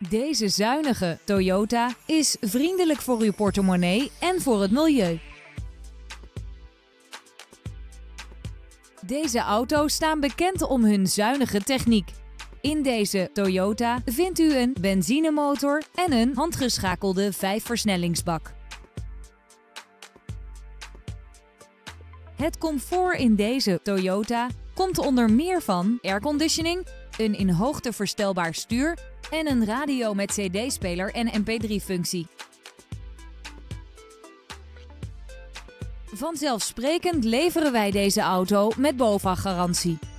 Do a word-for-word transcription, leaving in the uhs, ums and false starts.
Deze zuinige Toyota is vriendelijk voor uw portemonnee en voor het milieu. Deze auto's staan bekend om hun zuinige techniek. In deze Toyota vindt u een benzinemotor en een handgeschakelde vijfversnellingsbak. Het comfort in deze Toyota komt onder meer van airconditioning, een in hoogte verstelbaar stuur en een radio met C D-speler en M P drie functie. Vanzelfsprekend leveren wij deze auto met BOVAG garantie.